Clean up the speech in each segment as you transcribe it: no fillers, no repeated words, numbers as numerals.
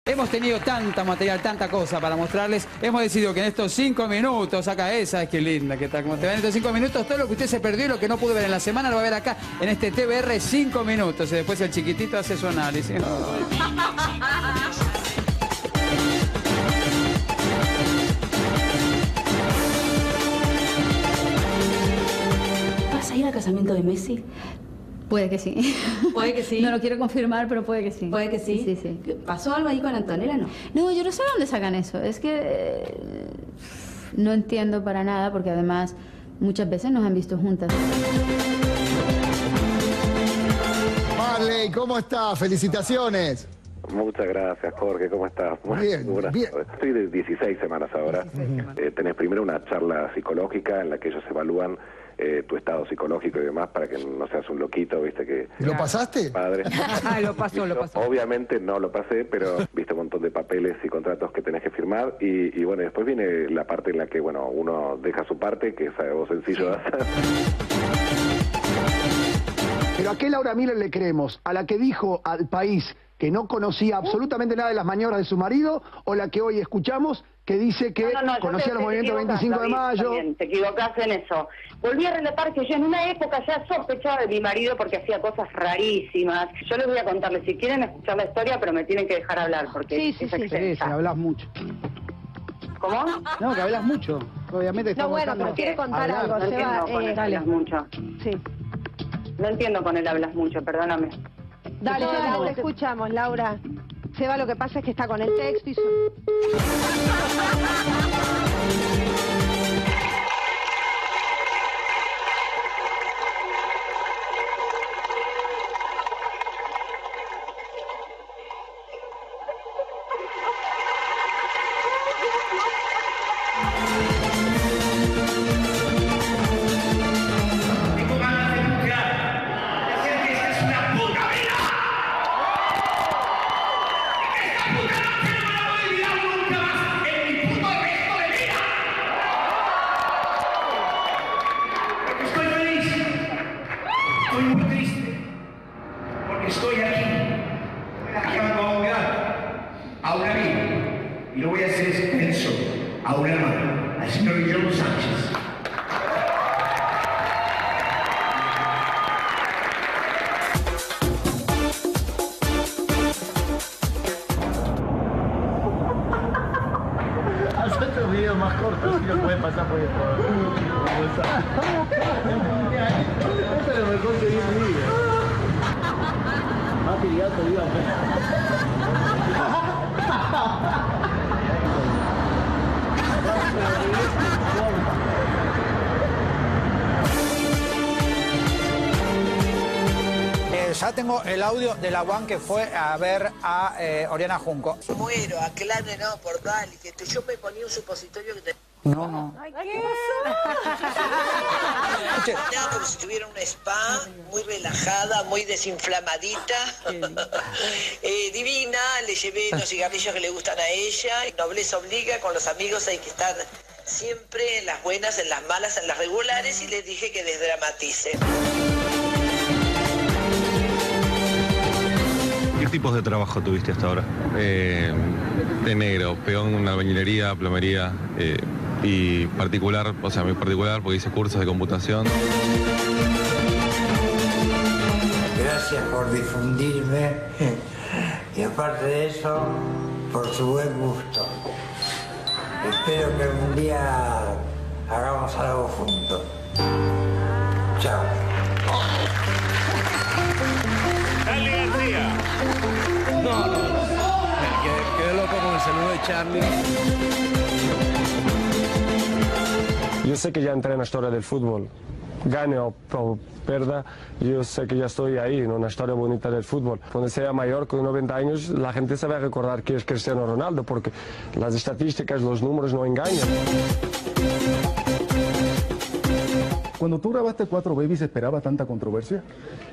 Hemos tenido tanta material, tanta cosa para mostrarles. Hemos decidido que en estos 5 minutos, acá esa, es que linda que está, como te ven en estos 5 minutos, todo lo que usted se perdió y lo que no pudo ver en la semana lo va a ver acá en este TVR 5 minutos. Y después el chiquitito hace su análisis. ¿Vas a ir al casamiento de Messi? Puede que sí. ¿Puede que sí? No lo quiero confirmar, pero puede que sí. ¿Puede que sí? Sí, sí. ¿Pasó algo ahí con Antonella, no? No, yo no sé dónde sacan eso. Es que no entiendo para nada, porque además muchas veces nos han visto juntas. Marley, ¿cómo estás? Felicitaciones. Muchas gracias, Jorge. ¿Cómo estás? Bien, bien. Estoy de 16 semanas ahora. Tenés primero una charla psicológica en la que ellos evalúan tu estado psicológico y demás para que no seas un loquito, viste que... ¿Lo pasaste? Padre. Lo pasó. Obviamente no lo pasé, pero viste un montón de papeles y contratos que tenés que firmar y bueno, después viene la parte en la que, bueno, uno deja su parte, que es algo sencillo de hacer. Pero ¿a qué Laura Miller le creemos? ¿A la que dijo al país que no conocía absolutamente nada de las maniobras de su marido, o la que hoy escuchamos que dice que conocía los movimientos 25 de mayo? También, te equivocás en eso. Volví a relatar que yo en una época ya sospechaba de mi marido porque hacía cosas rarísimas. Yo les voy a contarles, si quieren escuchar la historia, pero me tienen que dejar hablar porque es extensa. Sí, hablas mucho. ¿Cómo? No, que hablas mucho. Obviamente No, bueno, pero quiere contar algo, No Seba. entiendo con él hablas mucho. Sí. No entiendo con él hablas mucho, perdóname. Dale, Laura, te escuchamos, Laura. Seba, lo que pasa es que está con el texto y... Estoy muy triste, porque estoy aquí, dejando a un gato, a un amigo, y lo voy a hacer extenso a un hermano, al señor Guillermo Sánchez. Hacete un video más corto, si lo pueden pasar por el Esto es lo mejor que vi en mi vida. Más tirigato, dígame. Ya tengo el audio de la One que fue a ver a Oriana Junco. Muero, aclare, no, por Dali, que yo me ponía un supositorio que te... No. Ay, ¿qué pasó? Como si tuviera un spa, muy relajada, muy desinflamadita, divina, le llevé los cigarrillos que le gustan a ella, nobleza obliga, con los amigos hay que estar siempre en las buenas, en las malas, en las regulares, y les dije que desdramatice. ¿Qué tipos de trabajo tuviste hasta ahora? De negro, peón en una albañilería, plomería y particular, o sea, muy particular porque hice cursos de computación. Gracias por difundirme y aparte de eso, por su buen gusto. Espero que algún día hagamos algo juntos. Chao. Dale, García. No. Quedé loco con el saludo de Charlie. Yo sé que ya entré en la historia del fútbol. Gane o pierda, yo sé que ya estoy ahí, en una historia bonita del fútbol. Cuando sea mayor, con 90 años, la gente se va a recordar que es Cristiano Ronaldo, porque las estadísticas, los números no engañan. Cuando tú grabaste 4 Babies, ¿esperaba tanta controversia?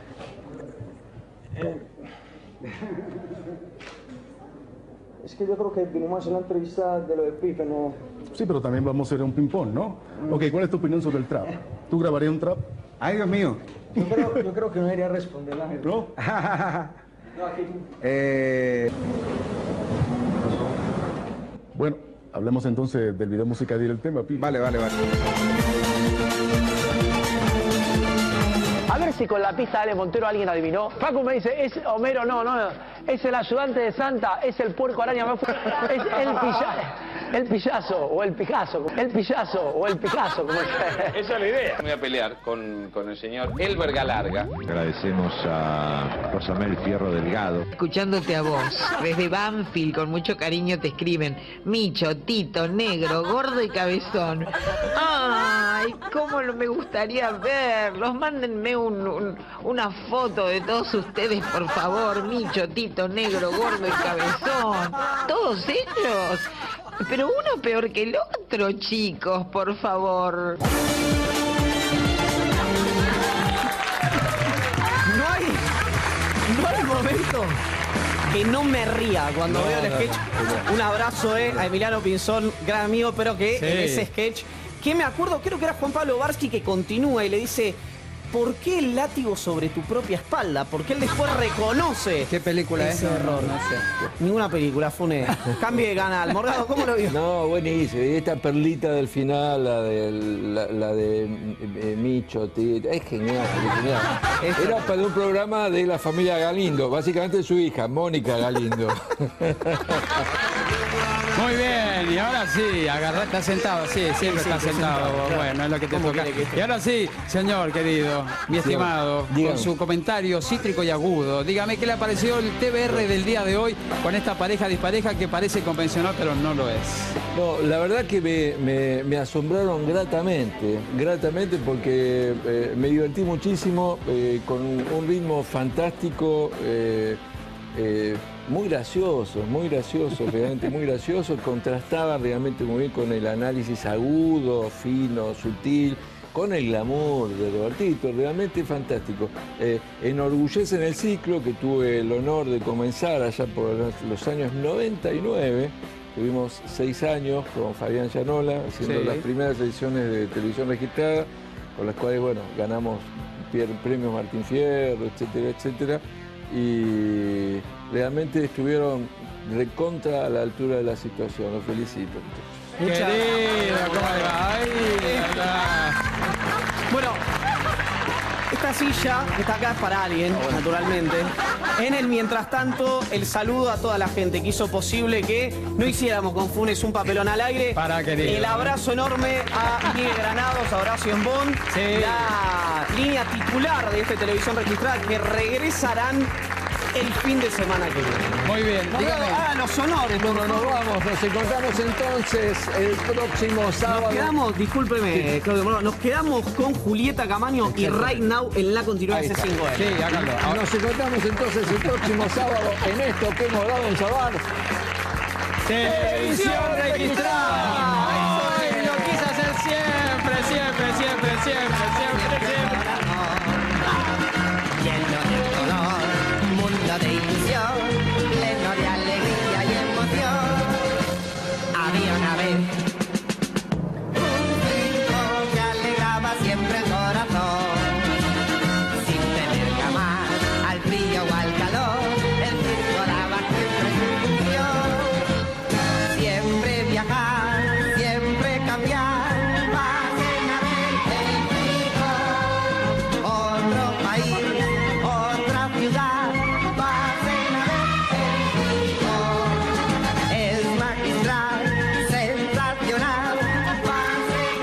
Es que yo creo que vinimos en la entrevista de lo de Pipe, no... Sí, pero también vamos a hacer un ping-pong, ¿no? Ok, ¿cuál es tu opinión sobre el trap? ¿Tú grabarías un trap? Ay, Dios mío. Yo creo que no iría a responder, Ángel. ¿No? No, aquí... Bueno, hablemos entonces del video musical y del tema, Pi. Vale. A ver si con la pista de Ale Montero alguien adivinó. Facu me dice, es Homero, no, es el ayudante de Santa, es el puerco araña, es el pillazo o el Picasso, como Esa es la idea. Me voy a pelear con el señor Elber Galarga. Agradecemos a Rosamel Fierro Delgado. Escuchándote a vos, desde Banfield, con mucho cariño te escriben Micho, Tito, Negro, Gordo y Cabezón. ¡Ay, cómo me gustaría verlos! Mándenme una foto de todos ustedes, por favor. Micho, Tito, Negro, Gordo y Cabezón. Todos ellos. Pero uno peor que el otro, chicos, por favor. No hay momento que no me ría cuando veo el sketch. Un abrazo a Emiliano Pinzón, gran amigo, pero que en ese sketch, que me acuerdo, creo que era Juan Pablo Barsky, que continúa y le dice: ¿por qué el látigo sobre tu propia espalda? Porque él después reconoce. ¿Qué película ese es? error. No sé. Ninguna película, fue un cambio de canal. Morgado, ¿cómo lo vio? No, buenísimo. Y esta perlita del final, la de Micho, Tito, es genial. Era para un programa de la familia Galindo, básicamente su hija, Mónica Galindo. Muy bien, y ahora sí, está sentado, siempre está sentado. Bueno, es lo que te toca. Y ahora sí, señor querido, mi estimado, con su comentario cítrico y agudo, dígame qué le pareció el TBR del día de hoy con esta pareja dispareja que parece convencional, pero no lo es. No, la verdad que me asombraron gratamente porque me divertí muchísimo con un ritmo fantástico. Muy gracioso, realmente muy gracioso, contrastaba realmente muy bien con el análisis agudo, fino, sutil, con el glamour de Robertito, realmente fantástico. Enorgullece en el ciclo que tuve el honor de comenzar allá por los años 99, tuvimos 6 años con Fabián Llanola, haciendo las primeras ediciones de televisión registrada, con las cuales, bueno, ganamos premios Martín Fierro, etcétera, etcétera. Y realmente estuvieron recontra a la altura de la situación. Los felicito. Querido, ¿cómo le va? Ay, bueno, esta silla está acá para alguien, naturalmente. En el mientras tanto, el saludo a toda la gente que hizo posible que no hiciéramos con Funes un papelón al aire. El abrazo enorme a Miguel Granados, a Horacio Embón, la línea titular de esta televisión registrada, que regresarán el fin de semana que viene. Muy bien, dígame. Los honores. Bueno, nos vamos, nos encontramos entonces el próximo sábado. Nos quedamos, discúlpeme, Claudio, nos quedamos con Julieta Camaño y Right Now en la continuidad de C5N. Sí, háganlo. Nos encontramos entonces el próximo sábado en esto que hemos dado en llamar Televisión Registrada. Ay, lo quise hacer siempre. Lleno de color, mundo de ilusión, pleno de alegría y emoción. Había una vez un circo que alegraba siempre el corazón, sin tener que amar al frío o al calor. El circo daba siempre su función, siempre viajar, siempre cambiar. Pasen a ver el circo, otro país, otra ciudad. Pasen a ver el circo, es magistral, sensacional. Pasen a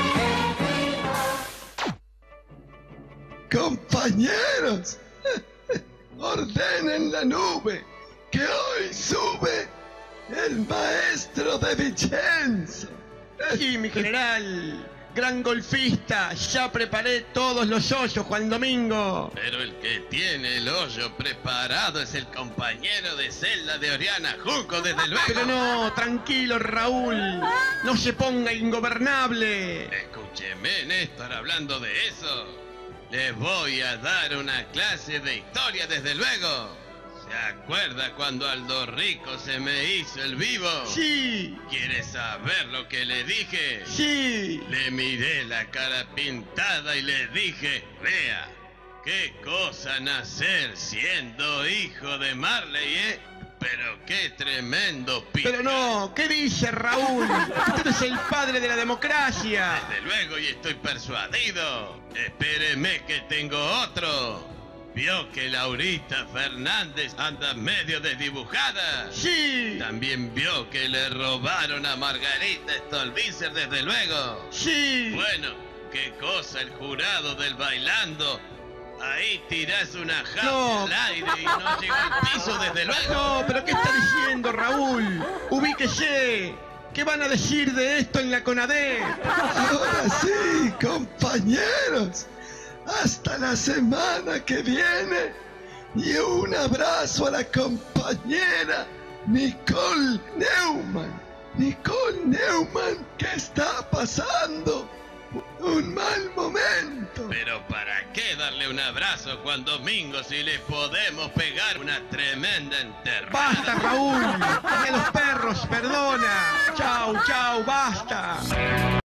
ver el circo. Compañeros, ordenen la nube, que hoy sube el maestro de Vicenzo. Y mi general, gran golfista, ya preparé todos los hoyos, Juan Domingo. Pero el que tiene el hoyo preparado es el compañero de celda de Oriana Junco, desde luego. Pero no, tranquilo, Raúl, no se ponga ingobernable. Escúcheme, Néstor, hablando de eso. Les voy a dar una clase de historia, desde luego. ¿Se acuerda cuando Aldo Rico se me hizo el vivo? Sí. ¿Quiere saber lo que le dije? Sí. Le miré la cara pintada y le dije: vea, qué cosa nacer siendo hijo de Marley, ¿eh? Pero qué tremendo pico. Pero no, ¿qué dice Raúl? Usted es el padre de la democracia. Desde luego, y estoy persuadido. Espéreme que tengo otro. ¿Vio que Laurita Fernández anda medio desdibujada? Sí. También vio que le robaron a Margarita Stolbizer, desde luego. Sí. Bueno, qué cosa el jurado del bailando. Ahí tirás una jaula al aire y no llegó al piso, desde luego. No, pero ¿qué está diciendo Raúl? Ubíquese. ¿Qué van a decir de esto en la CONADE? Ahora sí, compañeros. Hasta la semana que viene. Y un abrazo a la compañera Nicole Neumann. Nicole Neumann, que está pasando un mal momento. Pero ¿para qué darle un abrazo Juan Domingo si le podemos pegar una tremenda enterrada? ¡Basta, Raúl! ¡Y a los perros, perdona! ¡Chau, chau, basta!